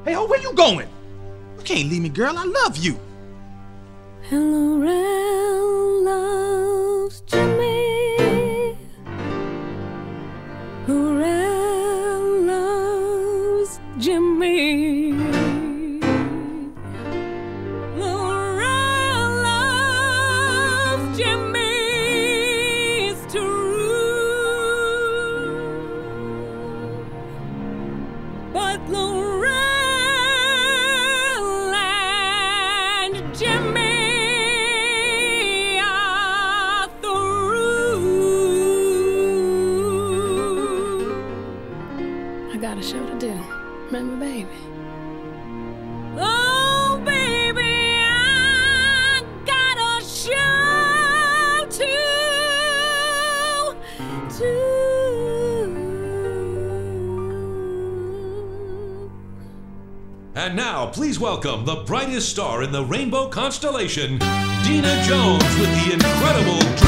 Hey, ho, where you going? You can't leave me, girl. I love you. And Lorel loves Jimmy. Lorel loves Jimmy. Lorel loves Jimmy. It's true. But Lorel and Jimmy are through. I got a show to do. Remember, baby? Oh, baby, I got a show to do. And now, please welcome the brightest star in the rainbow constellation, Deena Jones, with the incredible